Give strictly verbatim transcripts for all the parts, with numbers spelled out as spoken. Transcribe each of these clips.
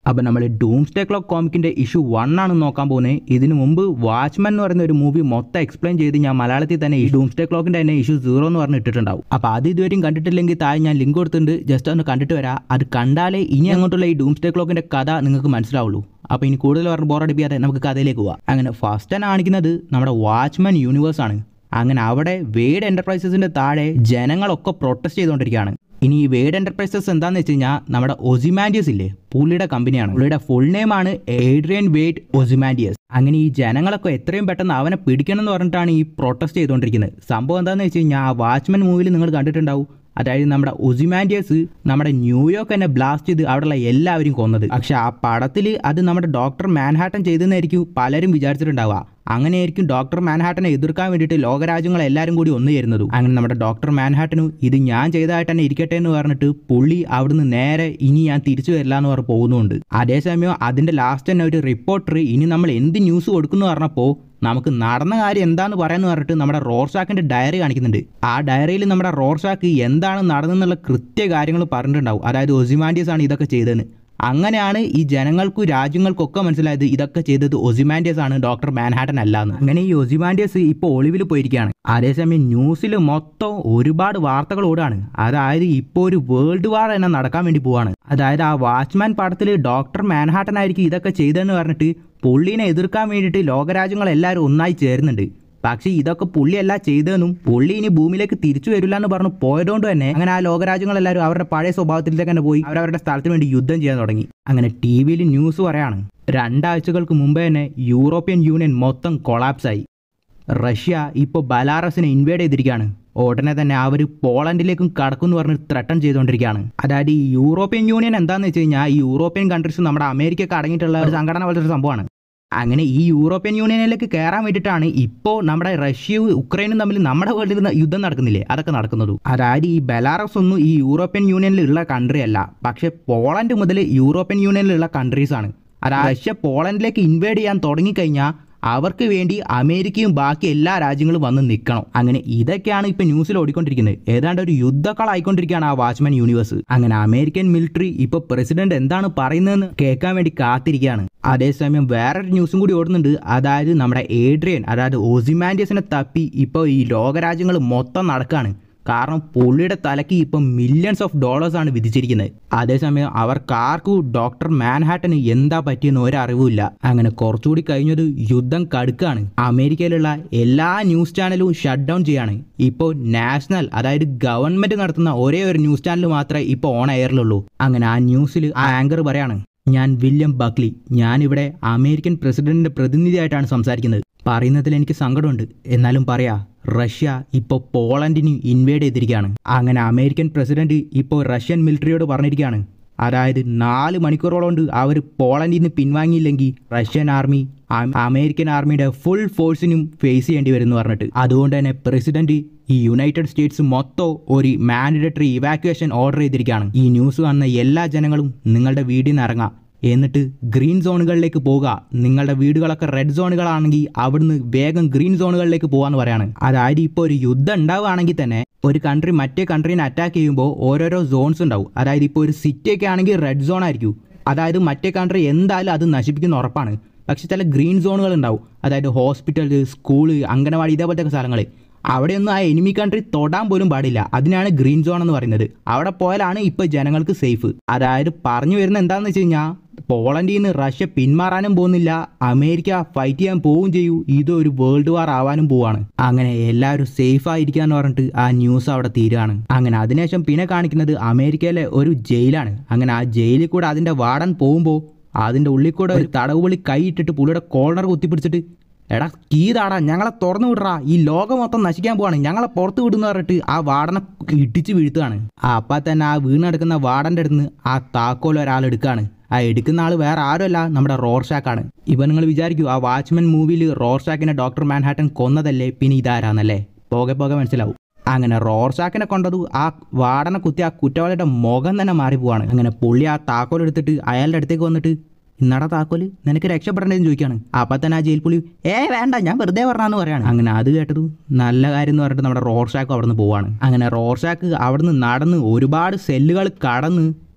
അപ്പോൾ നമ്മൾ doomsday clock കോമിക്കിൻ്റെ ഇഷ്യൂ വൺ ആണ് നോക്കാൻ പോകുന്നത്. ഇതിനു മുമ്പ് വാച്ച്മാൻ എന്ന് പറയുന്ന ഒരു മൂവി മൊത്തം എക്സ്പ്ലെയിൻ ചെയ്ത് ഞാൻ മലയാളത്തിൽ തന്നെ ഈ ഡൂംസ്ഡേ ക്ലോക്കിൻ്റെ തന്നെ ഇഷ്യൂ സീറോ എന്ന് പറഞ്ഞ് ഇട്ടിട്ടുണ്ടാവും. അപ്പോൾ അത് ഇതുവരെയും കണ്ടിട്ടില്ലെങ്കിൽ താഴെ ഞാൻ ലിങ്ക് കൊടുത്തിട്ടുണ്ട്, ജസ്റ്റ് ഒന്ന് കണ്ടിട്ട് വരാം. അത് കണ്ടാലേ ഇനി അങ്ങോട്ടുള്ള ഈ ഡൂംസ്ഡേ ക്ലോക്കിൻ്റെ കഥ നിങ്ങൾക്ക് മനസ്സിലാവുള്ളൂ. അപ്പോൾ ഇനി കൂടുതൽ പറഞ്ഞ് ബോറടിപ്പിക്കാതെ നമുക്ക് കഥയിലേക്ക് പോവാം. അങ്ങനെ ഫസ്റ്റ് തന്നെ കാണിക്കുന്നത് നമ്മുടെ വാച്ച്മാൻ യൂണിവേഴ്സ് ആണ്. അങ്ങനെ അവിടെ വേഡ് എന്റർപ്രൈസസിൻ്റെ താഴെ ജനങ്ങളൊക്കെ പ്രൊട്ടസ്റ്റ് ചെയ്തുകൊണ്ടിരിക്കുകയാണ്. ഇനി ഈ വേഡ് എന്റർപ്രൈസസ് എന്താണെന്ന് വെച്ച് കഴിഞ്ഞാൽ നമ്മുടെ ഒസിമാൻഡിയസ് ഇല്ലേ, പുള്ളിയുടെ കമ്പനിയാണ്. പുള്ളിയുടെ ഫുൾ നെയിം ആണ് ഏഡ്രിയൻ വേഡ് ഒസിമാൻഡിയസ്. അങ്ങനെ ഈ ജനങ്ങളൊക്കെ എത്രയും പെട്ടെന്ന് അവനെ പിടിക്കണം എന്ന് പറഞ്ഞിട്ടാണ് ഈ പ്രൊട്ടസ്റ്റ് ചെയ്തുകൊണ്ടിരിക്കുന്നത്. സംഭവം എന്താണെന്ന് വെച്ച് കഴിഞ്ഞാൽ ആ വാച്ച്മാൻ മൂവിയിൽ നിങ്ങൾ കണ്ടിട്ടുണ്ടാവും. അതായത് നമ്മുടെ ഒസിമാൻഡിയസ് നമ്മുടെ ന്യൂയോർക്ക് തന്നെ ബ്ലാസ്റ്റ് ചെയ്ത് അവിടെയുള്ള എല്ലാവരും കൊന്നത്. പക്ഷെ ആ പടത്തിൽ അത് നമ്മുടെ ഡോക്ടർ മാൻഹാട്ടൻ ചെയ്തെന്നായിരിക്കും പലരും വിചാരിച്ചിട്ടുണ്ടാവുക. അങ്ങനെയായിരിക്കും ഡോക്ടർ മാൻഹാട്ടനെ എതിർക്കാൻ വേണ്ടിയിട്ട് ലോകരാജ്യങ്ങൾ എല്ലാവരും കൂടി ഒന്നു ചേരുന്നതും. അങ്ങനെ നമ്മുടെ ഡോക്ടർ മാൻഹാട്ടനും ഇത് ഞാൻ ചെയ്തതായിട്ട് തന്നെ ഇരിക്കട്ടെ എന്ന് പറഞ്ഞിട്ട് പുള്ളി അവിടുന്ന് നേരെ ഇനി ഞാൻ തിരിച്ചു വരില്ല എന്ന് പറഞ്ഞ് പോകുന്നുണ്ട്. അതേസമയം അതിൻ്റെ ലാസ്റ്റ് തന്നെ ഒരു റിപ്പോർട്ടർ ഇനി നമ്മൾ എന്ത് ന്യൂസ് കൊടുക്കുന്നു പറഞ്ഞപ്പോൾ നമുക്ക് നടന്ന കാര്യം എന്താന്ന് പറയാന്ന് പറഞ്ഞിട്ട് നമ്മുടെ റോർഷാക്കിന്റെ ഡയറി കാണിക്കുന്നുണ്ട്. ആ ഡയറിയിൽ നമ്മുടെ റോർഷാക്ക് എന്താണ് നടന്നെന്നുള്ള കൃത്യ കാര്യങ്ങൾ പറഞ്ഞിട്ടുണ്ടാവും. അതായത് ഒസിമാൻഡിയസ് ആണ് ഇതൊക്കെ ചെയ്തതെന്ന്. അങ്ങനെയാണ് ഈ ജനങ്ങൾക്കും രാജ്യങ്ങൾക്കൊക്കെ മനസ്സിലായത് ഇതൊക്കെ ചെയ്തത് ഒസിമാൻഡിയസ് ആണ്, ഡോക്ടർ മാൻഹാട്ടൻ അല്ലാന്ന്. അങ്ങനെ ഈ ഒസിമാൻഡിയസ് ഇപ്പോൾ ഒളിവിൽ പോയിരിക്കുകയാണ്. അതേസമയം ന്യൂസിൽ മൊത്തം ഒരുപാട് വാർത്തകൾ ഓടാണ്. അതായത് ഇപ്പോൾ ഒരു വേൾഡ് വാർ തന്നെ നടക്കാൻ വേണ്ടി പോവാണ്. അതായത് ആ വാച്ച്മാൻ പടത്തിൽ ഡോക്ടർ മാൻഹാട്ടൻ ആയിരിക്കും ഇതൊക്കെ ചെയ്തതെന്ന് പറഞ്ഞിട്ട് പുള്ളീനെ എതിർക്കാൻ വേണ്ടിയിട്ട് ലോകരാജ്യങ്ങളെല്ലാവരും ഒന്നായി ചേരുന്നുണ്ട്. പക്ഷേ ഇതൊക്കെ പുള്ളിയല്ല ചെയ്തതെന്നും പുള്ളി ഇനി ഭൂമിയിലേക്ക് തിരിച്ചു വരില്ല എന്ന് പറഞ്ഞ് പോയതുകൊണ്ട് തന്നെ അങ്ങനെ ആ ലോകരാജ്യങ്ങളെല്ലാവരും അവരുടെ പഴയ സ്വഭാവത്തിലേക്ക് തന്നെ പോയി അവരവരുടെ സ്ഥലത്തിന് വേണ്ടി യുദ്ധം ചെയ്യാൻ തുടങ്ങി. അങ്ങനെ ടി വിയിൽ ന്യൂസ് പറയാണ്, രണ്ടാഴ്ചകൾക്ക് മുമ്പേ തന്നെ യൂറോപ്യൻ യൂണിയൻ മൊത്തം കൊളാപ്സായി. റഷ്യ ഇപ്പോൾ ബലാറസിനെ ഇൻവേഡ് ചെയ്തിരിക്കുകയാണ്. ഉടനെ തന്നെ അവർ പോളണ്ടിലേക്കും കടക്കുമെന്ന് പറഞ്ഞ് ത്രട്ടൺ ചെയ്തുകൊണ്ടിരിക്കുകയാണ്. അതായത് ഈ യൂറോപ്യൻ യൂണിയൻ എന്താണെന്ന് വെച്ച് കഴിഞ്ഞാൽ ഈ യൂറോപ്യൻ കൺട്രീസ് നമ്മുടെ അമേരിക്കയൊക്കെ അടങ്ങിയിട്ടുള്ള ഒരു സംഘടന പോലത്തെ ഒരു സംഭവമാണ്. അങ്ങനെ ഈ യൂറോപ്യൻ യൂണിയനിലേക്ക് കയറാൻ വേണ്ടിയിട്ടാണ് ഇപ്പോൾ നമ്മുടെ റഷ്യയും ഉക്രൈനും തമ്മിൽ നമ്മുടെ വേൾഡിൽ യുദ്ധം നടക്കുന്നില്ലേ, അതൊക്കെ നടക്കുന്നതും. അതായത് ഈ ബെലാറസ് ഒന്നും ഈ യൂറോപ്യൻ യൂണിയനിലുള്ള കൺട്രി അല്ല, പക്ഷേ പോളണ്ട് മുതൽ യൂറോപ്യൻ യൂണിയനിലുള്ള കൺട്രീസാണ്. അതായത് റഷ്യ പോളണ്ടിലേക്ക് ഇൻവേഡ് ചെയ്യാൻ തുടങ്ങിക്കഴിഞ്ഞാൽ അവർക്ക് വേണ്ടി അമേരിക്കയും ബാക്കി എല്ലാ രാജ്യങ്ങളും വന്ന് നിൽക്കണം. അങ്ങനെ ഇതൊക്കെയാണ് ഇപ്പം ന്യൂസിൽ ഓടിക്കൊണ്ടിരിക്കുന്നത്. ഏതാണ്ട് ഒരു യുദ്ധക്കളായിക്കൊണ്ടിരിക്കുകയാണ് ആ വാച്ച്മാൻ യൂണിവേഴ്സ്. അങ്ങനെ അമേരിക്കൻ മിലിറ്ററി ഇപ്പോൾ പ്രസിഡന്റ് എന്താണ് പറയുന്നതെന്ന് കേൾക്കാൻ വേണ്ടി കാത്തിരിക്കുകയാണ്. അതേസമയം വേറൊരു ന്യൂസും കൂടി ഓടുന്നുണ്ട്. അതായത് നമ്മുടെ ഏഡ്രിയൻ അതായത് ഒസിമാൻഡിയസിനെ തപ്പി ഇപ്പോൾ ഈ ലോകരാജ്യങ്ങൾ മൊത്തം നടക്കുകയാണ്. കാരണം പുള്ളിയുടെ തലയ്ക്ക് ഇപ്പം മില്യൺസ് ഓഫ് ഡോളേഴ്സ് ആണ് വിധിച്ചിരിക്കുന്നത്. അതേസമയം അവർക്കാർക്കും ഡോക്ടർ മാൻഹാട്ടന് എന്താ പറ്റിയെന്ന് ഒരറിവുമില്ല. അങ്ങനെ കുറച്ചുകൂടി കഴിഞ്ഞൊരു യുദ്ധം കടുക്കാണ്. അമേരിക്കയിലുള്ള എല്ലാ ന്യൂസ് ചാനലും ഷട്ട് ഡൗൺ ചെയ്യാണ്. ഇപ്പോൾ നാഷണൽ അതായത് ഗവൺമെന്റ് നടത്തുന്ന ഒരേ ഒരു ന്യൂസ് ചാനൽ മാത്രമേ ഇപ്പോൾ ഓൺ എയറിലുള്ളൂ. അങ്ങനെ ആ ന്യൂസിൽ ആ ആങ്കർ പറയാണ്, ഞാൻ വില്യം ബക്ലി, ഞാനിവിടെ അമേരിക്കൻ പ്രസിഡന്റിന്റെ പ്രതിനിധിയായിട്ടാണ് സംസാരിക്കുന്നത്. പറയുന്നതിൽ എനിക്ക് സങ്കടമുണ്ട്, എന്നാലും പറയാ റഷ്യ ഇപ്പോൾ പോളണ്ടിന് ഇൻവേഡ് ചെയ്തിരിക്കുകയാണ്. അങ്ങനെ അമേരിക്കൻ പ്രസിഡന്റ് ഇപ്പോൾ റഷ്യൻ മിലിറ്ററിയോട് പറഞ്ഞിരിക്കുകയാണ്, അതായത് നാല് മണിക്കൂറോളം കൊണ്ട് അവർ പോളണ്ടിൽ നിന്ന് പിൻവാങ്ങിയില്ലെങ്കിൽ റഷ്യൻ ആർമി അമേരിക്കൻ ആർമിയുടെ ഫുൾ ഫോഴ്സിനും ഫേസ് ചെയ്യേണ്ടി വരും എന്ന് പറഞ്ഞിട്ട്. അതുകൊണ്ട് തന്നെ പ്രസിഡന്റ് ഈ യുണൈറ്റഡ് സ്റ്റേറ്റ്സ് മൊത്തം ഒരു മാൻഡേറ്ററി ഇവാക്യുവേഷൻ ഓർഡർ ചെയ്തിരിക്കുകയാണ്. ഈ ന്യൂസ് കാണുന്ന എല്ലാ ജനങ്ങളും നിങ്ങളുടെ വീടിൽ നിന്ന് ഇറങ്ങാം, എന്നിട്ട് ഗ്രീൻ സോണുകളിലേക്ക് പോകുക. നിങ്ങളുടെ വീടുകളൊക്കെ റെഡ് സോണുകളാണെങ്കിൽ അവിടുന്ന് വേഗം ഗ്രീൻ സോണുകളിലേക്ക് പോകാന്ന് പറയാണ്. അതായത് ഇപ്പോൾ ഒരു യുദ്ധം ഉണ്ടാവുകയാണെങ്കിൽ തന്നെ ഒരു കൺട്രി മറ്റേ കൺട്രീനെ അറ്റാക്ക് ചെയ്യുമ്പോൾ ഓരോരോ സോൺസ് ഉണ്ടാവും. അതായത് ഇപ്പോൾ ഒരു സിറ്റിയൊക്കെ ആണെങ്കിൽ റെഡ് സോൺ ആയിരിക്കും. അതായത് മറ്റേ കൺട്രി എന്തായാലും അത് നശിപ്പിക്കുന്ന ഉറപ്പാണ്. പക്ഷെ ചില ഗ്രീൻ സോണുകൾ ഉണ്ടാവും. അതായത് ഹോസ്പിറ്റൽ, സ്കൂള്, അംഗനവാടി ഇതേപോലത്തെ സ്ഥലങ്ങൾ. അവിടെയൊന്നും ആ എനിമി കൺട്രി തൊടാൻ പോലും പാടില്ല. അതിനാണ് ഗ്രീൻ സോൺ എന്ന് പറയുന്നത്. അവിടെ പോയാലാണ് ഇപ്പോൾ ജനങ്ങൾക്ക് സേഫ്. അതായത് പറഞ്ഞു വരുന്നത് എന്താണെന്ന് വെച്ച് കഴിഞ്ഞാൽ പോളണ്ടിൽ നിന്ന് റഷ്യ പിന്മാറാനും പോകുന്നില്ല, അമേരിക്ക ഫൈറ്റ് ചെയ്യാൻ പോവുകയും ചെയ്യൂ, ഇതൊരു വേൾഡ് വാർ ആവാനും പോവാണ്. അങ്ങനെ എല്ലാവരും സേഫ് ആയിരിക്കാന്ന് പറഞ്ഞിട്ട് ആ ന്യൂസ് അവിടെ തീരുകയാണ്. അങ്ങനെ അതിനുശേഷം പിന്നെ കാണിക്കുന്നത് അമേരിക്കയിലെ ഒരു ജയിലാണ്. അങ്ങനെ ആ ജയിലിൽ കൂടെ അതിൻ്റെ വാർഡൻ പോകുമ്പോൾ അതിൻ്റെ ഉള്ളിൽ കൂടെ ഒരു തടവുപൊളി കൈ ഇട്ടിട്ട് പുള്ളിയുടെ കോർണർ കുത്തിപ്പിടിച്ചിട്ട്, എടാ കീതാടാ, ഞങ്ങളെ തുറന്നു വിടറാ, ഈ ലോകം മൊത്തം നശിക്കാൻ പോവാണ്, ഞങ്ങളെ പുറത്ത് വിടുന്ന പറഞ്ഞിട്ട് ആ വാർഡനെ ഇടിച്ച് വീഴ്ത്തുകയാണ്. ആ അപ്പം തന്നെ ആ വീണെടുക്കുന്ന വാർഡൻ്റെ അടുത്ത് നിന്ന് ആ താക്കോൽ ഒരാൾ എടുക്കുകയാണ്. ആ എടുക്കുന്ന ആൾ വേറെ ആരുമല്ല, നമ്മുടെ റോർഷാക്കാണ്. ഇപ്പം നിങ്ങൾ വിചാരിക്കൂ, ആ വാച്ച്മാൻ മൂവിയിൽ റോർഷാക്കിനെ ഡോക്ടർ മാൻഹാട്ടൻ കൊന്നതല്ലേ, പിന്നെ ഇതാരാന്നല്ലേ? പോകെ പോകെ മനസ്സിലാവും. അങ്ങനെ റോർഷാക്കിനെ കൊണ്ടത് ആ വാർഡനെ കുത്തി ആ കുറ്റവാളിയുടെ മുഖം തന്നെ മാറിപ്പോവാണ്. അങ്ങനെ പുള്ളി ആ താക്കോൽ എടുത്തിട്ട് അയാളുടെ അടുത്തേക്ക് വന്നിട്ട്, ഇന്നടാ താക്കോല്, നിനക്ക് രക്ഷപ്പെടേണ്ടതെന്ന് ചോദിക്കുകയാണ്. അപ്പം തന്നെ ആ ജയിൽ പുള്ളി, ഏ വേണ്ട, ഞാൻ വെറുതെ പറഞ്ഞാന്ന് പറയാണ്. അങ്ങനെ അത് കേട്ടത് നല്ല കാര്യം എന്ന് പറഞ്ഞിട്ട് നമ്മുടെ റോർഷാക്ക് അവിടെ നിന്ന് പോവാണ്. അങ്ങനെ റോർഷാക്ക് അവിടെ നിന്ന് നടന്ന് ഒരുപാട് സെല്ലുകൾ കടന്ന്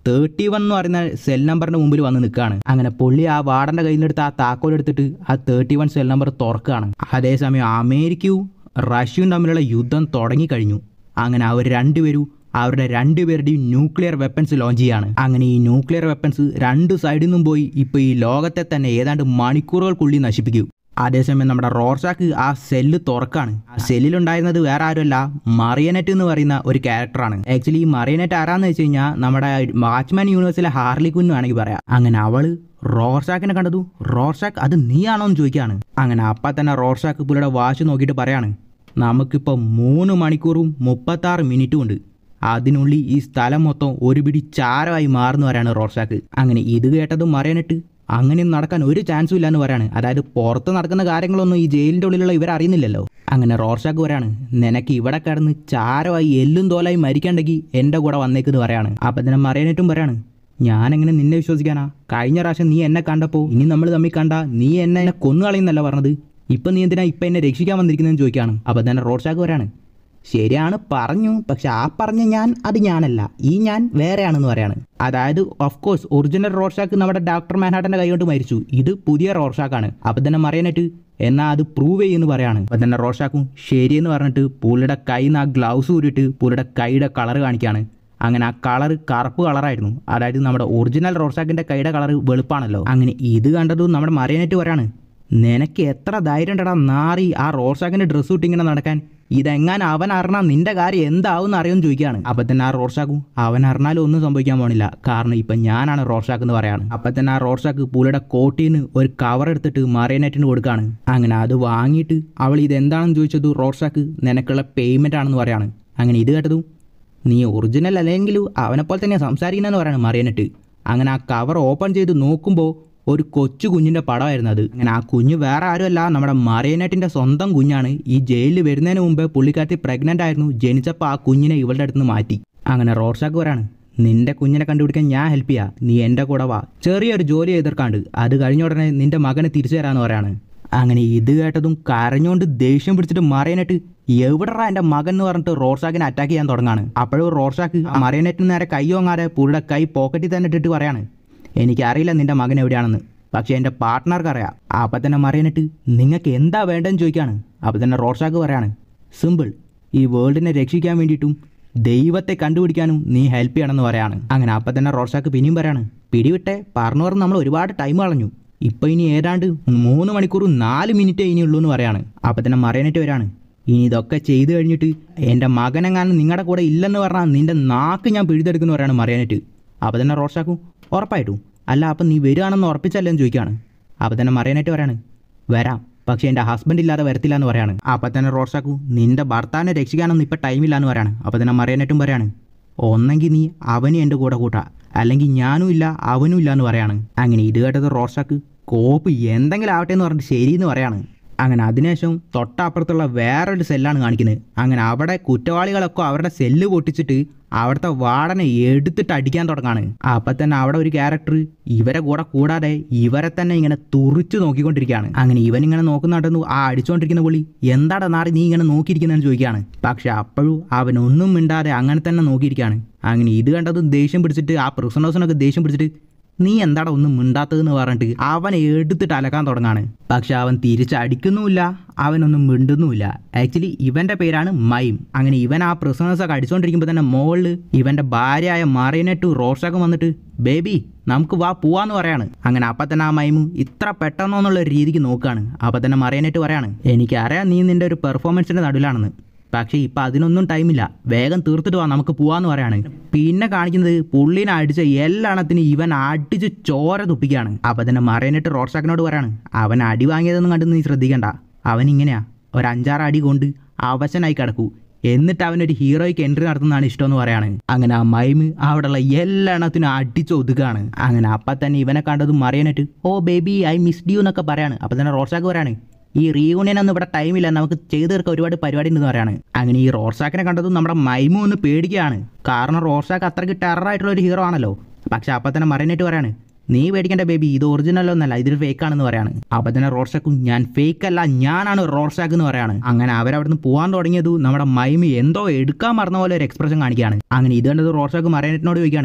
തേർട്ടി വൺ എന്ന് പറയുന്ന സെൽ നമ്പറിന്റെ മുമ്പിൽ വന്ന് നിൽക്കുകയാണ്. അങ്ങനെ പുള്ളി ആ വാർഡന്റെ കയ്യിൽ നിന്നെടുത്ത് ആ താക്കോൽ എടുത്തിട്ട് ആ തേർട്ടി വൺ സെൽ നമ്പർ തുറക്കുകയാണ്. അതേസമയം അമേരിക്കയും റഷ്യയും തമ്മിലുള്ള യുദ്ധം തുടങ്ങിക്കഴിഞ്ഞു. അങ്ങനെ അവർ രണ്ടുപേരും അവരുടെ രണ്ടുപേരുടെയും ന്യൂക്ലിയർ വെപ്പൺസ് ലോഞ്ച് ചെയ്യാണ്. അങ്ങനെ ഈ ന്യൂക്ലിയർ വെപ്പൺസ് രണ്ട് സൈഡിൽ നിന്നും പോയി ഇപ്പോൾ ഈ ലോകത്തെ തന്നെ ഏതാണ്ട് മണിക്കൂറുകൾക്കുള്ളിൽ നശിപ്പിക്കും. അതേസമയം നമ്മുടെ റോർഷാക്ക് ആ സെല്ല് തുറക്കാണ്. ആ സെല്ലിലുണ്ടായിരുന്നത് വേറെ ആരുമല്ല, മറിയനെറ്റ് എന്ന് പറയുന്ന ഒരു ക്യാരക്ടറാണ്. ആക്ച്വലി ഈ മറിയനെറ്റ് ആരാന്ന് വെച്ച് കഴിഞ്ഞാൽ നമ്മുടെ വാച്ച്മാൻ യൂണിവേഴ്സിലെ ഹാർലി ക്വിൻ വേണമെങ്കിൽ പറയാം. അങ്ങനെ അവള് റോർഷാക്കിനെ കണ്ടതു. റോർഷാക്ക് അത് നീയാണോ എന്ന് ചോദിക്കുകയാണ്. അങ്ങനെ അപ്പം തന്നെ റോർഷാക്ക് പുള്ളിയുടെ വാച്ച് നോക്കിയിട്ട് പറയാണ്, നമുക്കിപ്പോൾ മൂന്ന് മണിക്കൂറും മുപ്പത്താറ് മിനിറ്റും ഉണ്ട്. അതിനുള്ളിൽ ഈ സ്ഥലം മൊത്തം ഒരു പിടി ചാരമായി മാറുന്നു പറയാണ് റോർഷാക്ക്. അങ്ങനെ ഇത് കേട്ടതും മറിയനെറ്റ് അങ്ങനെയൊന്നും നടക്കാൻ ഒരു ചാൻസും ഇല്ല എന്ന് പറയാണ്. അതായത് പുറത്ത് നടക്കുന്ന കാര്യങ്ങളൊന്നും ഈ ജയിലിൻ്റെ ഉള്ളിലുള്ള ഇവരറിയുന്നില്ലല്ലോ. അങ്ങനെ റോർഷാക്ക് പറയാണ്, നിനക്ക് ഇവിടെ കിടന്ന് ചാരമായി എല്ലും തോലായി മരിക്കണ്ടെങ്കിൽ എൻ്റെ കൂടെ വന്നേക്കെന്ന് പറയാണ്. അപ്പം തന്നെ മറിയനെറ്റും പറയാണ്, ഞാനെങ്ങനെ നിന്നെ വിശ്വസിക്കാനാ? കഴിഞ്ഞ പ്രാവശ്യം നീ എന്നെ കണ്ടപ്പോൾ ഇനി നമ്മൾ തമ്മിൽ കണ്ട നീ എന്നെ എന്നെ കൊന്നു കളയുന്നല്ല പറഞ്ഞത്, ഇപ്പം നീ എന്തിനാ ഇപ്പം എന്നെ രക്ഷിക്കാൻ വന്നിരിക്കുന്നതെന്ന് ചോദിക്കുകയാണ്. അപ്പം തന്നെ റോർഷാക്ക് പറയാണ്, ശരിയാണ് പറഞ്ഞു, പക്ഷെ ആ പറഞ്ഞ ഞാൻ അത് ഞാനല്ല, ഈ ഞാൻ വേറെയാണെന്ന് പറയാണ്. അതായത് ഓഫ് കോഴ്സ് ഒറിജിനൽ റോർഷാക്ക് നമ്മുടെ ഡോക്ടർ മാൻഹാട്ടൻ്റെ കൈ കൊണ്ട് മരിച്ചു, ഇത് പുതിയ റോർഷാക്കാണ്. അപ്പം തന്നെ മറിയനെറ്റ് എന്നാൽ അത് പ്രൂവ് ചെയ്യുമെന്ന് പറയാണ്. അപ്പം തന്നെ റോർഷാക്കും ശരിയെന്ന് പറഞ്ഞിട്ട് പുള്ളിയുടെ കയ്യിൽ നിന്ന് ആ ഗ്ലൗസ് ഊരിയിട്ട് പുള്ളിയുടെ കൈയുടെ കളർ കാണിക്കുകയാണ്. അങ്ങനെ ആ കളർ കറുപ്പ് കളറായിരുന്നു. അതായത് നമ്മുടെ ഒറിജിനൽ റോർഷാക്കിൻ്റെ കൈയുടെ കളർ വെളുപ്പാണല്ലോ. അങ്ങനെ ഇത് കണ്ടതും നമ്മുടെ മറിയനെറ്റ് പറയാണ്, നിനക്ക് എത്ര ധൈര്യം ഉണ്ടടാ നാറി ആ റോർഷാക്കിൻ്റെ ഡ്രസ്സ് ഇട്ട് ഇങ്ങനെ നടക്കാൻ, ഇതെങ്ങാനും അവൻ അറിഞ്ഞാൽ നിന്റെ കാര്യം എന്താവും അറിയുമെന്ന് ചോദിക്കുകയാണ്. അപ്പം തന്നെ ആ റോർഷാക്കും അവൻ അറിഞ്ഞാലും ഒന്നും സംഭവിക്കാൻ പോണില്ല, കാരണം ഇപ്പം ഞാനാണ് റോർഷാക്ക് എന്ന് പറയാണ്. അപ്പം തന്നെ ആ റോർഷാക്ക് പുള്ളിയുടെ കോട്ടിൽ നിന്ന് ഒരു കവർ എടുത്തിട്ട് മറിയനെറ്റിന് കൊടുക്കുകയാണ്. അങ്ങനെ അത് വാങ്ങിയിട്ട് അവൾ ഇതെന്താണെന്ന് ചോദിച്ചത് റോർഷാക്ക് നിനക്കുള്ള പേയ്മെൻ്റ് ആണെന്ന് പറയാണ്. അങ്ങനെ ഇത് കേട്ടതും നീ ഒറിജിനൽ അല്ലെങ്കിലും അവനെപ്പോലെ തന്നെ സംസാരിക്കുന്നതെന്ന് പറയാണ് മറിയനെറ്റ്. അങ്ങനെ ആ കവർ ഓപ്പൺ ചെയ്ത് നോക്കുമ്പോൾ ഒരു കൊച്ചു കുഞ്ഞിൻ്റെ പടമായിരുന്നു അത്. അങ്ങനെ ആ കുഞ്ഞ് വേറെ ആരുമല്ല, നമ്മുടെ മറിയനെറ്റിൻ്റെ സ്വന്തം കുഞ്ഞാണ്. ഈ ജയിലിൽ വരുന്നതിന് മുമ്പ് പുള്ളിക്കാരത്തി പ്രഗ്നൻ്റ് ആയിരുന്നു. ജനിച്ചപ്പോൾ ആ കുഞ്ഞിനെ ഇവളുടെ അടുത്ത് നിന്ന് മാറ്റി. അങ്ങനെ റോർഷാക്ക് പറയാണ്, നിന്റെ കുഞ്ഞിനെ കണ്ടുപിടിക്കാൻ ഞാൻ ഹെൽപ്പ് ചെയ്യാം, നീ എൻ്റെ കൂടെ വാ, ചെറിയൊരു ജോലി എതിർക്കാണ്ട്, അത് കഴിഞ്ഞ ഉടനെ നിന്റെ മകനെ തിരിച്ചു തരാമെന്ന് പറയാണ്. അങ്ങനെ ഇത് കേട്ടതും കരഞ്ഞുകൊണ്ട് ദേഷ്യം പിടിച്ചിട്ട് മറിയനെറ്റ് എവിടെടാ എൻ്റെ മകൻ എന്ന് പറഞ്ഞിട്ട് റോർഷാക്കിനെ അറ്റാക്ക് ചെയ്യാൻ തുടങ്ങാണ്. അപ്പോഴും റോർഷാക്ക് മറിയനെറ്റിന് നേരെ കൈ വാങ്ങാതെ പുള്ളിയുടെ കൈ പോക്കറ്റിൽ തന്നെ ഇട്ടിട്ട് പറയാണ്, എനിക്കറിയില്ല നിൻ്റെ മകൻ എവിടെയാണെന്ന്, പക്ഷേ എൻ്റെ പാർട്ട്ണർക്ക് അറിയാം. അപ്പം തന്നെ മറിയനെറ്റ് നിങ്ങൾക്ക് എന്താ വേണ്ടതെന്ന് ചോദിക്കുകയാണ്. അപ്പം തന്നെ റോർഷാക്ക് പറയാണ്, സിമ്പിൾ, ഈ വേൾഡിനെ രക്ഷിക്കാൻ വേണ്ടിയിട്ടും ദൈവത്തെ കണ്ടുപിടിക്കാനും നീ ഹെൽപ്പ് ചെയ്യണമെന്ന് പറയാണ്. അങ്ങനെ അപ്പം തന്നെ റോർഷാക്ക് പിന്നെയും പറയാണ്, പിടിവിട്ടെ പറഞ്ഞു പറഞ്ഞ് നമ്മൾ ഒരുപാട് ടൈം കളഞ്ഞു, ഇപ്പം ഇനി ഏതാണ്ട് മൂന്ന് മണിക്കൂർ നാല് മിനിറ്റേ ഇനിയുള്ളൂ എന്ന് പറയാണ്. അപ്പം തന്നെ മറിയനെറ്റ് വരാണ്, ഇനി ഇതൊക്കെ ചെയ്ത് കഴിഞ്ഞിട്ട് എൻ്റെ മകനെങ്ങാനും നിങ്ങളുടെ കൂടെ ഇല്ലെന്ന് പറഞ്ഞാൽ നിൻ്റെ നാക്ക് ഞാൻ പിഴുതെടുക്കുമെന്ന് പറയാണ് മറിയനെറ്റ്. അപ്പം തന്നെ റോർഷാക്കും ഉറപ്പായിട്ടും അല്ല അപ്പം നീ വരികയാണെന്ന് ഉറപ്പിച്ചല്ലെന്ന് ചോദിക്കുകയാണ്. അപ്പം തന്നെ മറിയനെറ്റ് പറയാണ്, വരാം, പക്ഷേ എൻ്റെ ഹസ്ബൻഡ് ഇല്ലാതെ വരത്തില്ല എന്ന് പറയാണ്. അപ്പം തന്നെ റോർഷാക്കും നിൻ്റെ ഭർത്താവിനെ രക്ഷിക്കാനൊന്നും ഇപ്പം ടൈമില്ല എന്ന് പറയാണ്. അപ്പം തന്നെ മറിയനെറ്റും പറയാണ്, ഒന്നെങ്കിൽ നീ അവനും എൻ്റെ കൂടെ കൂട്ടാ, അല്ലെങ്കിൽ ഞാനും ഇല്ല അവനും ഇല്ല എന്ന് പറയാണ്. അങ്ങനെ ഇത് കേട്ടത് റോർഷാക്ക് കോപ്പ് എന്തെങ്കിലും ആവട്ടെ എന്ന് പറഞ്ഞിട്ട് ശരിയെന്ന് പറയാണ്. അങ്ങനെ അതിനുശേഷം തൊട്ടപ്പുറത്തുള്ള വേറൊരു സെല്ലാണ് കാണിക്കുന്നത്. അങ്ങനെ അവിടെ കുറ്റവാളികളൊക്കെ അവരുടെ സെല്ല് പൊട്ടിച്ചിട്ട് അവിടുത്തെ വാർഡനെ എടുത്തിട്ട് അടിക്കാൻ തുടങ്ങാണ്. അപ്പം തന്നെ അവിടെ ഒരു ക്യാരക്ടർ ഇവരെ കൂടെ കൂടാതെ ഇവരെ തന്നെ ഇങ്ങനെ തുറിച്ച് നോക്കിക്കൊണ്ടിരിക്കുകയാണ്. അങ്ങനെ ഇവനിങ്ങനെ നോക്കുന്നുണ്ടെന്നു ആ അടിച്ചുകൊണ്ടിരിക്കുന്ന പുള്ളി എന്താടാ നാറി നീ ഇങ്ങനെ നോക്കിയിരിക്കുന്നതെന്ന് ചോദിക്കുകയാണ്. പക്ഷെ അപ്പോഴും അവനൊന്നും മിണ്ടാതെ അങ്ങനെ തന്നെ നോക്കിയിരിക്കുകയാണ്. അങ്ങനെ ഇത് കണ്ടതും ദേഷ്യം പിടിച്ചിട്ട് ആ പ്രിസണേഴ്സിനൊക്കെ ദേഷ്യം പിടിച്ചിട്ട് നീ എന്താടാ ഒന്നും മിണ്ടാത്തതെന്ന് പറഞ്ഞിട്ട് അവനെ എടുത്തിട്ട് അലക്കാൻ തുടങ്ങാണ്. പക്ഷെ അവൻ തിരിച്ചടിക്കുന്നുമില്ല, അവനൊന്നും മിണ്ടുന്നുമില്ല. ആക്ച്വലി ഇവൻ്റെ പേരാണ് മൈം. അങ്ങനെ ഇവൻ ആ പ്രിസണേഴ്സൊക്കെ അടിച്ചുകൊണ്ടിരിക്കുമ്പോൾ തന്നെ മുകളിൽ ഇവൻ്റെ ഭാര്യയായ മറിയനെറ്റ് റോർഷാക്കും വന്നിട്ട് ബേബി നമുക്ക് വാ പോവാന്ന് പറയാണ്. അങ്ങനെ അപ്പം തന്നെ ആ മൈമു ഇത്ര പെട്ടെന്നോ എന്നുള്ള രീതിക്ക് നോക്കുകയാണ്. അപ്പം തന്നെ മറിയനെറ്റ് പറയാണ്, എനിക്കറിയാം നീ നിൻ്റെ ഒരു പെർഫോമൻസിൻ്റെ നടുവിലാണെന്ന്, പക്ഷേ ഇപ്പം അതിനൊന്നും ടൈമില്ല, വേഗം തീർത്തിട്ട് വാ നമുക്ക് പോവാന്ന് പറയാണ്. പിന്നെ കാണിക്കുന്നത് പുള്ളിനെ അടിച്ച എല്ലാണത്തിനും ഇവൻ അടിച്ച് ചോര തുപ്പിക്കുകയാണ്. അപ്പം തന്നെ മറിയനെറ്റ് റോർഷാക്കിനോട് പറയാണ്, അവൻ അടി വാങ്ങിയതൊന്നും കണ്ടു നീ ശ്രദ്ധിക്കണ്ട, അവൻ ഇങ്ങനെയാ ഒരു അഞ്ചാറ് അടി കൊണ്ട് അവശനായി കിടക്കൂ, എന്നിട്ട് അവനൊരു ഹീറോയ്ക്ക് എൻട്രി നടത്തുന്നതാണ് ഇഷ്ടമെന്ന് പറയാണ്. അങ്ങനെ ആ മൈമ് അവിടെയുള്ള എല്ലാണത്തിനും അടിച്ച് ഒതുക്കുകയാണ്. അങ്ങനെ അപ്പം തന്നെ ഇവനെ കണ്ടതും Marionette oh baby I missed you എന്നൊക്കെ പറയാണ്. അപ്പം തന്നെ റോർഷാക്ക് പറയാണ്, ഈ റീയൂണിയൻ ഒന്നും ഇവിടെ ടൈമില്ല, നമുക്ക് ചെയ്ത് തീർക്കാൻ ഒരുപാട് പരിപാടി ഉണ്ടെന്ന് പറയാണ്. അങ്ങനെ ഈ റോർഷാക്കിനെ കണ്ടതും നമ്മുടെ മൈമു ഒന്ന് പേടിക്കുകയാണ്, കാരണം റോർഷാക്ക് അത്രയ്ക്ക് ടെററായിട്ടുള്ള ഒരു ഹീറോ ആണല്ലോ. പക്ഷെ അപ്പം തന്നെ മറിയനെറ്റ് പറയാണ്, നീ പേടിക്കേണ്ട ബേബി, ഇത് ഒറിജിനലൊന്നല്ല, ഇതൊരു ഫേക്കാണെന്ന് പറയാണ്. അപ്പം തന്നെ റോർഷാക്കും ഞാൻ ഫേക്ക് അല്ല, ഞാനാണ് റോർഷാക്ക് എന്ന് പറയാണ്. അങ്ങനെ അവരവിടുന്ന് പോകാൻ തുടങ്ങിയതു നമ്മുടെ മൈമി എന്തോ എടുക്കാൻ മറന്ന പോലെ ഒരു എക്സ്പ്രഷൻ കാണിക്കുകയാണ്. അങ്ങനെ ഇത് കണ്ടത് റോർഷാക്ക് മറിയനെറ്റിനോട് ചോദിക്കുകയാണ്,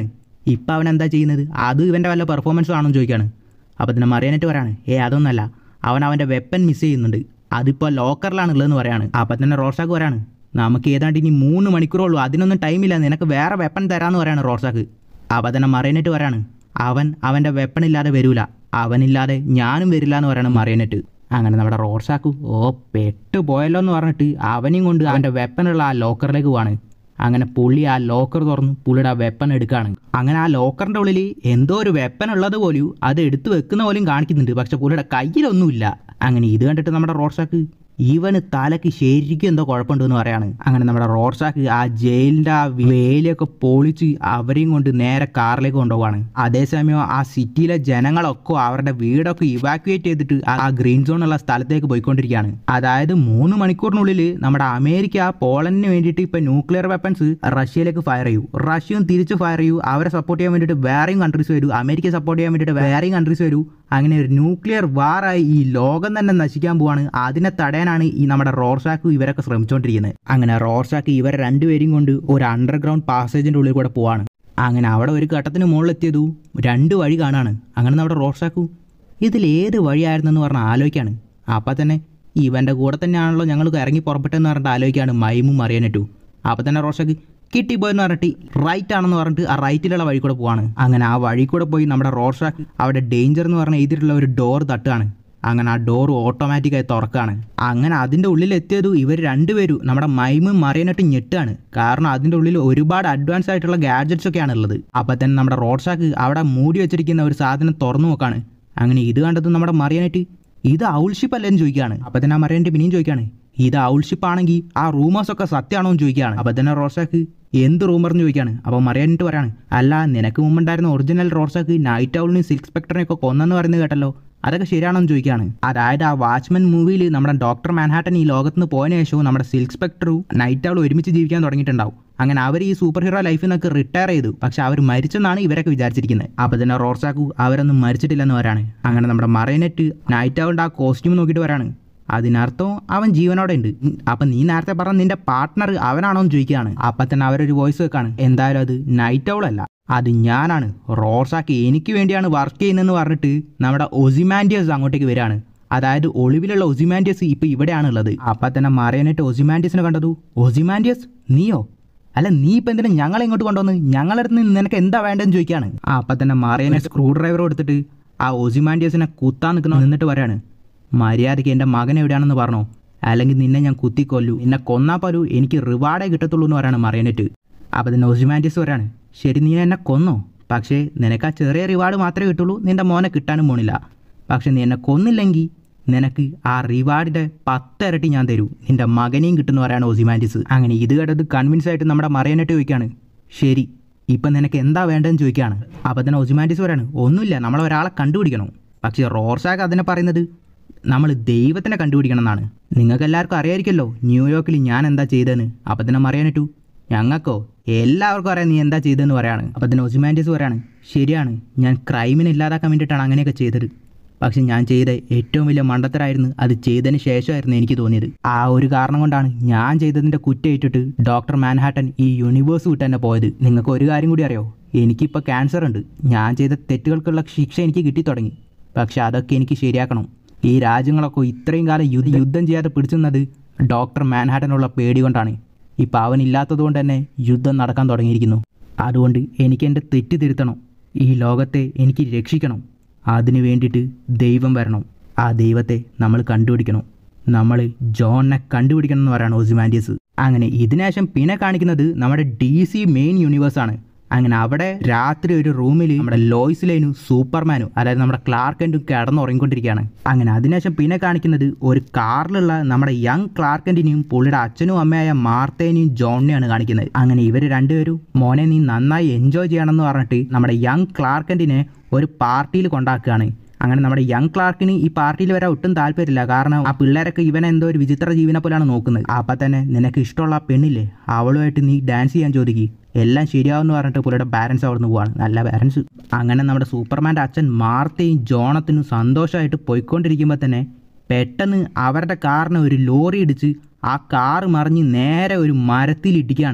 ഇപ്പം അവൻ എന്താ ചെയ്യുന്നത്? അത് ഇവൻ്റെ വല്ല പെർഫോമൻസും ആണെന്ന് ചോദിക്കുകയാണ്. അപ്പോൾ തന്നെ മറിയാനായിട്ട് പറയാണ്, ഏ അതൊന്നല്ല, അവൻ അവൻ്റെ വെപ്പൻ മിസ് ചെയ്യുന്നുണ്ട്, അതിപ്പോൾ ലോക്കറിലാണുള്ളതെന്ന് പറയാണ്. അപ്പം തന്നെ റോർസാക്ക് പറയാണ്, നമുക്ക് ഏതാണ്ട് ഇനി മൂന്ന് മണിക്കൂറുള്ളൂ, അതിനൊന്നും ടൈമില്ല, നിനക്ക് വേറെ വെപ്പൺ തരാമെന്ന് പറയാണ് റോർസാക്ക്. അപ്പം തന്നെ മറിയാനായിട്ട് പറയാണ്, അവൻ അവൻ്റെ വെപ്പൺ ഇല്ലാതെ വരൂല, അവനില്ലാതെ ഞാനും വരില്ല എന്ന് പറയണം മറിയാനായിട്ട്. അങ്ങനെ നമ്മുടെ റോർസാക്ക് ഓ പെട്ട് പോയല്ലോ എന്ന് പറഞ്ഞിട്ട് അവനെയും കൊണ്ട് അവൻ്റെ വെപ്പനുള്ള ആ ലോക്കറിലേക്ക് പോവാണ്. അങ്ങനെ പുള്ളി ആ ലോക്കർ തുറന്ന് പുള്ളിയുടെ ആ വെപ്പൺ എടുക്കുകയാണ്. അങ്ങനെ ആ ലോക്കറിൻ്റെ ഉള്ളിൽ എന്തോ ഒരു വെപ്പൺ ഉള്ളത് പോലും അത് എടുത്തു വെക്കുന്ന പോലും കാണിക്കുന്നുണ്ട്, പക്ഷെ പുള്ളിയുടെ കയ്യിലൊന്നുമില്ല. അങ്ങനെ ഇത് കണ്ടിട്ട് നമ്മുടെ റോർസാക്ക് ഇവന് തലക്ക് ശരിക്കും എന്തോ കുഴപ്പമുണ്ടെന്ന് പറയാണ്. അങ്ങനെ നമ്മുടെ റോർസാക്ക് ആ ജയിലിൻ്റെ ആ വേലിയൊക്കെ പൊളിച്ച് അവരെയും കൊണ്ട് നേരെ കാറിലേക്ക് കൊണ്ടുപോവാണ്. അതേസമയം ആ സിറ്റിയിലെ ജനങ്ങളൊക്കെ അവരുടെ വീടൊക്കെ ഇവാക്യുവേറ്റ് ചെയ്തിട്ട് ആ ഗ്രീൻ സോണുള്ള സ്ഥലത്തേക്ക് പോയിക്കൊണ്ടിരിക്കുകയാണ്. അതായത് മൂന്ന് മണിക്കൂറിനുള്ളിൽ നമ്മുടെ അമേരിക്ക പോളണ്ടിന് വേണ്ടിയിട്ട് ഇപ്പം ന്യൂക്ലിയർ വെപ്പൺസ് റഷ്യയിലേക്ക് ഫയർ ചെയ്യൂ, റഷ്യയും തിരിച്ച് ഫയർ ചെയ്യൂ, അവരെ സപ്പോർട്ട് ചെയ്യാൻ വേണ്ടിയിട്ട് വേറെയും കൺട്രീസ് വരൂ, അമേരിക്കയെ സപ്പോർട്ട് ചെയ്യാൻ വേണ്ടിയിട്ട് വേറെയും കൺട്രീസ് വരൂ. അങ്ങനെ ഒരു ന്യൂക്ലിയർ വാറായി ഈ ലോകം തന്നെ നശിക്കാൻ പോവാണ്. അതിനെ തടയാനാണ് ഈ നമ്മുടെ റോർസാക്ക് ഇവരൊക്കെ ശ്രമിച്ചുകൊണ്ടിരിക്കുന്നത്. അങ്ങനെ റോർസാക്ക് ഇവരെ രണ്ടുപേരും കൊണ്ട് ഒരു അണ്ടർഗ്രൗണ്ട് പാസേജിൻ്റെ ഉള്ളിൽ കൂടെ പോവാണ്. അങ്ങനെ അവിടെ ഒരു ഘട്ടത്തിന് മുകളിലെത്തിയതു രണ്ട് വഴി കാണാണ്. അങ്ങനെ നമ്മുടെ റോർസാക്ക് ഇതിലേത് വഴിയായിരുന്നെന്ന് പറഞ്ഞാൽ ആലോചിക്കാണ്. അപ്പം തന്നെ ഇവൻ്റെ കൂടെ തന്നെയാണല്ലോ ഞങ്ങൾ ഇറങ്ങി പുറപ്പെട്ടെന്ന് പറഞ്ഞിട്ട് ആലോചിക്കുകയാണ് മൈമും മറിയാനായിട്ടു. അപ്പം തന്നെ റോർസാക്ക് കിട്ടിപ്പോയെന്ന് പറഞ്ഞിട്ട് റൈറ്റ് ആണെന്ന് പറഞ്ഞിട്ട് ആ റൈറ്റിലുള്ള വഴി കൂടെ പോവാണ്. അങ്ങനെ ആ വഴി കൂടെ പോയി നമ്മുടെ റോർസാക്ക് അവിടെ ഡേഞ്ചർ എന്ന് പറഞ്ഞ എഴുതിയിട്ടുള്ള ഒരു ഡോർ തട്ടുകയാണ്. അങ്ങനെ ആ ഡോർ ഓട്ടോമാറ്റിക്കായി തുറക്കുകയാണ്. അങ്ങനെ അതിൻ്റെ ഉള്ളിലെത്തിയതു ഇവർ രണ്ടുപേരും നമ്മുടെ മൈമും മറിയാനായിട്ട് ഞെട്ടാണ്. കാരണം അതിൻ്റെ ഉള്ളിൽ ഒരുപാട് അഡ്വാൻസ് ആയിട്ടുള്ള ഗാഡ്ജറ്റ്സ് ഒക്കെയാണ് ഉള്ളത്. അപ്പം തന്നെ നമ്മുടെ റോർസാക്ക് അവിടെ മൂടി വെച്ചിരിക്കുന്ന ഒരു സാധനം തുറന്നു നോക്കാണ്. അങ്ങനെ ഇത് കണ്ടത് നമ്മുടെ മറിയാനായിട്ട് ഇത് ഔൾഷിപ്പ് അല്ലേന്ന് ചോദിക്കുകയാണ്. അപ്പം തന്നെ ആ മറിയാനായിട്ട് പിന്നെയും ചോദിക്കുകയാണ്, ഇത് ഔൾഷിപ്പ് ആണെങ്കിൽ ആ റൂമേഴ്സൊക്കെ സത്യമാണോ എന്ന് ചോദിക്കുകയാണ്. അപ്പം തന്നെ റോർസാക്ക് എന്ത് റൂമർന്ന് ചോദിക്കുകയാണ്. അപ്പോൾ മറിയാനായിട്ട് പറയാണ്, അല്ല നിനക്ക് മുമ്പുണ്ടായിരുന്ന ഒറിജിനൽ റോർസാക്ക് നൈറ്റ് ഔളിനെയും സിൽക്ക് സ്പെക്ടറിനെയൊക്കെ കൊന്നെന്ന് പറയുന്നത് കേട്ടല്ലോ, അതൊക്കെ ശരിയാണെന്ന് ചോദിക്കുകയാണ്. അതായത് ആ വാച്ച്മാൻ മൂവിയിൽ നമ്മുടെ ഡോക്ടർ മാൻഹാട്ടൻ ഈ ലോകത്ത് നിന്ന് പോയതിനു ശേഷവും നമ്മുടെ സിൽക്ക് സ്പെക്ടറും നൈറ്റ് ഔൾ ഒരുമിച്ച് ജീവിക്കാൻ തുടങ്ങിയിട്ടുണ്ടാവും. അങ്ങനെ അവർ ഈ സൂപ്പർ ഹീറോ ലൈഫിൽ നിന്നൊക്കെ റിട്ടയർ ചെയ്തു, പക്ഷെ അവർ മരിച്ചെന്നാണ് ഇവരൊക്കെ വിചാരിച്ചിരിക്കുന്നത്. അപ്പോൾ തന്നെ റോർസാക്കു അവരൊന്നും മരിച്ചിട്ടില്ലെന്ന് വരാണ്. അങ്ങനെ നമ്മുടെ മറൈനറ്റ് നൈറ്റ് ഔളിൻ്റെ ആ കോസ്റ്റ്യൂം നോക്കിയിട്ട് വരാണ്, അതിനർത്ഥം അവൻ ജീവനോടെ ഉണ്ട്. അപ്പം നീ നേരത്തെ പറഞ്ഞ നിന്റെ പാർട്ട്ണർ അവനാണോ എന്ന് ചോദിക്കുകയാണ്. അപ്പം തന്നെ അവരൊരു വോയിസ് വെക്കാണ്, എന്തായാലും അത് നൈറ്റ് ഔൾ അല്ല, അത് ഞാനാണ്, റോർസാക്ക് എനിക്ക് വേണ്ടിയാണ് വർക്ക് ചെയ്യുന്നതെന്ന് പറഞ്ഞിട്ട് നമ്മുടെ ഒസിമാൻഡിയസ് അങ്ങോട്ടേക്ക് വരികയാണ്. അതായത് ഒളിവിലുള്ള ഒസിമാൻഡിയസ് ഇപ്പോൾ ഇവിടെയാണുള്ളത്. അപ്പം തന്നെ മറിയാനായിട്ട് ഒസിമാൻഡിയസിനെ കണ്ടതു. ഒസിമാൻഡിയസ് നീയോ? അല്ല നീ ഇപ്പം എന്തിനാ ഞങ്ങളെ ഇങ്ങോട്ട് കൊണ്ടുവന്ന്, ഞങ്ങളടുത്ത് നിന്ന് നിനക്ക് എന്താ വേണ്ടതെന്ന് ചോദിക്കുകയാണ്. ആ അപ്പം തന്നെ മറിയാനെ സ്ക്രൂ ഡ്രൈവർ എടുത്തിട്ട് ആ ഒസിമാൻഡിയസിനെ കുത്താൻ നിൽക്കുന്ന നിന്നിട്ട് പറയാണ്, മര്യാദയ്ക്ക് എൻ്റെ മകൻ എവിടെയാണെന്ന് പറഞ്ഞോ, അല്ലെങ്കിൽ നിന്നെ ഞാൻ കുത്തിക്കൊല്ലു, എന്നെ കൊന്നാൽ പോലും എനിക്ക് റിവാർഡേ കിട്ടത്തുള്ളൂ എന്ന് പറയാണ് മറിയാനായിട്ട്. അപ്പോൾ തന്നെ ഒസിമാൻഡിയസ് പറയാണ്, ശരി നീ എന്നെ കൊന്നോ, പക്ഷേ നിനക്ക് ആ ചെറിയ റിവാർഡ് മാത്രമേ കിട്ടുള്ളൂ, നിൻ്റെ മോനെ കിട്ടാനും പോണില്ല. പക്ഷെ നീ എന്നെ കൊന്നില്ലെങ്കിൽ നിനക്ക് ആ റിവാർഡിൻ്റെ പത്തിരട്ടി ഞാൻ തരൂ, നിൻ്റെ മകനെയും കിട്ടുമെന്ന് പറയാണ് ഒസിമാൻഡിയസ്. അങ്ങനെ ഇത് കേട്ടത് കൺവിൻസ് ആയിട്ട് നമ്മുടെ മറിയാനായിട്ട് ചോദിക്കുകയാണ്, ശരി ഇപ്പം നിനക്ക് എന്താ വേണ്ടതെന്ന് ചോദിക്കുകയാണ്. അപ്പോൾ തന്നെ ഒസിമാൻഡിയസ് പറയാണ്, ഒന്നുമില്ല, നമ്മളെ ഒരാളെ കണ്ടുപിടിക്കണം. പക്ഷേ റോർസാക്ക് അതിനെ പറയുന്നത് നമ്മൾ ദൈവത്തിനെ കണ്ടുപിടിക്കണം എന്നാണ്. നിങ്ങൾക്ക് എല്ലാവർക്കും അറിയാമായിരിക്കുമല്ലോ ന്യൂയോർക്കിൽ ഞാൻ എന്താ ചെയ്തതെന്ന്. അപ്പം തന്നെ മറിയാനായിട്ടു ഞങ്ങൾക്കോ എല്ലാവർക്കും അറിയാം നീ എന്താ ചെയ്തതെന്ന് പറയാണ്. അപ്പം തന്നെ ഒസിമാൻഡിയസ് പറയാണ്, ശരിയാണ്, ഞാൻ ക്രൈമിനെ ഇല്ലാതാക്കാൻ വേണ്ടിയിട്ടാണ് അങ്ങനെയൊക്കെ ചെയ്തത്, പക്ഷെ ഞാൻ ചെയ്ത ഏറ്റവും വലിയ മണ്ടത്തരായിരുന്നു അത് ചെയ്തതിന് ശേഷമായിരുന്നു എനിക്ക് തോന്നിയത്. ആ ഒരു കാരണം കൊണ്ടാണ് ഞാൻ ചെയ്തതിൻ്റെ കുറ്റേറ്റിട്ട് ഡോക്ടർ മാൻഹാട്ടൻ ഈ യൂണിവേഴ്സ് വിട്ട് തന്നെ പോയത്. നിങ്ങൾക്ക് ഒരു കാര്യം കൂടി അറിയോ, എനിക്കിപ്പോൾ ക്യാൻസർ ഉണ്ട്. ഞാൻ ചെയ്ത തെറ്റുകൾക്കുള്ള ശിക്ഷ എനിക്ക് കിട്ടി തുടങ്ങി, പക്ഷെ അതൊക്കെ എനിക്ക് ശരിയാക്കണം. ഈ രാജ്യങ്ങളൊക്കെ ഇത്രയും കാലം യുദ്ധ യുദ്ധം ചെയ്യാതെ പിടിച്ചുന്നത് ഡോക്ടർ മാൻഹാട്ടനുള്ള പേടി കൊണ്ടാണ്. ഇപ്പോൾ അവനില്ലാത്തത് കൊണ്ട് തന്നെ യുദ്ധം നടക്കാൻ തുടങ്ങിയിരിക്കുന്നു. അതുകൊണ്ട് എനിക്ക് എൻ്റെ തെറ്റ് തിരുത്തണം, ഈ ലോകത്തെ എനിക്ക് രക്ഷിക്കണം. അതിന് വേണ്ടിയിട്ട് ദൈവം വരണം, ആ ദൈവത്തെ നമ്മൾ കണ്ടുപിടിക്കണം, നമ്മൾ ജോണിനെ കണ്ടുപിടിക്കണം എന്ന് പറയാണ് ഒസിമാൻഡിയസ്. അങ്ങനെ ഇതിനുശേഷം പിന്നെ കാണിക്കുന്നത് നമ്മുടെ ഡി സി മെയിൻ യൂണിവേഴ്സാണ്. അങ്ങനെ അവിടെ രാത്രി ഒരു റൂമിൽ നമ്മുടെ ലോയിസ് ലെയ്നും സൂപ്പർമാനും അതായത് നമ്മുടെ ക്ലാർക്ക് കെന്റും കിടന്നുറങ്ങിക്കൊണ്ടിരിക്കുകയാണ്. അങ്ങനെ അതിനുശേഷം പിന്നെ കാണിക്കുന്നത് ഒരു കാറിലുള്ള നമ്മുടെ യങ് ക്ലാർക്ക് കെന്റിനെയും പുള്ളിയുടെ അച്ഛനും അമ്മയായ മാർത്തേനെയും ജോണിനെയാണ് കാണിക്കുന്നത്. അങ്ങനെ ഇവർ രണ്ടുപേരും മോനെ നീ നന്നായി എൻജോയ് ചെയ്യണമെന്ന് പറഞ്ഞിട്ട് നമ്മുടെ യങ് ക്ലാർക്ക് കെന്റിനെ ഒരു പാർട്ടിയിൽ കൊണ്ടാക്കുകയാണ്. അങ്ങനെ നമ്മുടെ യങ് ക്ലാർക്കിന് ഈ പാർട്ടിയിൽ വരാൻ ഒട്ടും താല്പര്യമില്ല, കാരണം ആ പിള്ളേരൊക്കെ ഇവനെ എന്തോ ഒരു വിചിത്ര ജീവനെ പോലെയാണ് നോക്കുന്നത്. അപ്പം തന്നെ നിനക്ക് ഇഷ്ടമുള്ള ആ പെണ്ണില്ലേ അവളുമായിട്ട് നീ ഡാൻസ് ചെയ്യാൻ ചോദിക്കും, എല്ലാം ശരിയാവുമെന്ന് പറഞ്ഞിട്ട് പുള്ളിയുടെ പാരൻസ് അവിടെ നിന്ന് പോവാണ്, നല്ല പാരൻസ്. അങ്ങനെ നമ്മുടെ സൂപ്പർമാൻ്റെ അച്ഛൻ മാർത്തയും ജോണത്തിനും സന്തോഷമായിട്ട് പോയിക്കൊണ്ടിരിക്കുമ്പോൾ തന്നെ പെട്ടെന്ന് അവരുടെ കാറിനെ ഒരു ലോറി ഇടിച്ച് ആ കാറ് മറിഞ്ഞ് നേരെ ഒരു മരത്തിൽ ഇടിക്കുകയാണ്.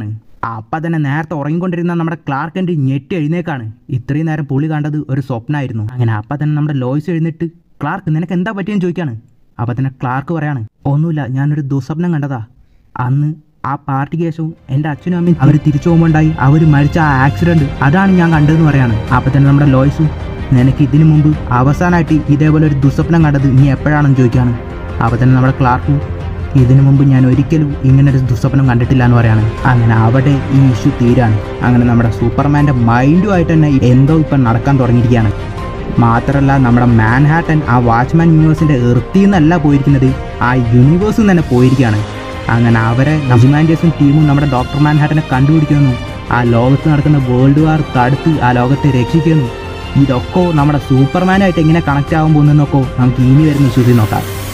അപ്പം തന്നെ നേരത്തെ ഉറങ്ങിക്കൊണ്ടിരുന്ന നമ്മുടെ ക്ലാർക്ക് കെന്റ് ഞെട്ടി എഴുന്നേക്കാണ്. ഇത്രയും നേരം പുള്ളി കണ്ടത് ഒരു സ്വപ്നമായിരുന്നു. അങ്ങനെ അപ്പം തന്നെ നമ്മുടെ ലോയ്സ് എഴുന്നേറ്റ് ക്ലാർക്ക് നിനക്ക് എന്താ പറ്റിയെന്ന് ചോദിക്കാണ്. അപ്പം തന്നെ ക്ലാർക്ക് പറയാണ് ഒന്നുമില്ല, ഞാനൊരു ദുസ്വപ്നം കണ്ടതാ. അന്ന് ആ പാർട്ടിക്ക് ശേഷവും എൻ്റെ അച്ഛനും അമ്മയും അവർ തിരിച്ചു പോകുമ്പോണ്ടായി അവർ മരിച്ച ആ ആക്സിഡൻറ്റ് അതാണ് ഞാൻ കണ്ടതെന്ന് പറയാണ്. അപ്പം തന്നെ നമ്മുടെ ലോയ്സും നിനക്ക് ഇതിനു മുമ്പ് അവസാനമായിട്ട് ഇതേപോലെ ഒരു ദുസ്വപ്നം കണ്ടത് നീ എപ്പോഴാണെന്ന് ചോദിക്കുകയാണ്. അപ്പോൾ തന്നെ നമ്മുടെ ക്ലാർക്കും ഇതിനു മുമ്പ് ഞാൻ ഒരിക്കലും ഇങ്ങനൊരു ദുസ്വപ്നം കണ്ടിട്ടില്ല എന്ന് പറയാണ്. അങ്ങനെ അവിടെ ഈ ഇഷ്യൂ തീരാണ്. അങ്ങനെ നമ്മുടെ സൂപ്പർമാൻ്റെ മൈൻഡുമായിട്ട് തന്നെ എന്തോ ഇപ്പം നടക്കാൻ തുടങ്ങിയിരിക്കുകയാണ്. മാത്രമല്ല നമ്മുടെ മാൻഹാട്ടൻ ആ വാച്ച്മാൻ യൂണിവേഴ്സിൻ്റെ എർത്തിൽ നിന്നല്ല പോയിരിക്കുന്നത്, ആ യൂണിവേഴ്സിൽ തന്നെ പോയിരിക്കുകയാണ്. അങ്ങനെ അവരെ നജിമാൻഡേഴ്സും ടീമും നമ്മുടെ ഡോക്ടർ മാൻഹാട്ടനെ കണ്ടുപിടിക്കുന്നു. ആ ലോകത്ത് നടക്കുന്ന വേൾഡ് വാർ തടുത്ത് ആ ലോകത്തെ രക്ഷിക്കുന്നു. ഇതൊക്കെ നമ്മുടെ സൂപ്പർമാനായിട്ട് എങ്ങനെ കണക്റ്റ് ആകാൻ പോകുന്നതെന്നൊക്കെ നമുക്ക് ഇനി വരുന്ന ഇഷ്യൂസിൽ നോക്കാം.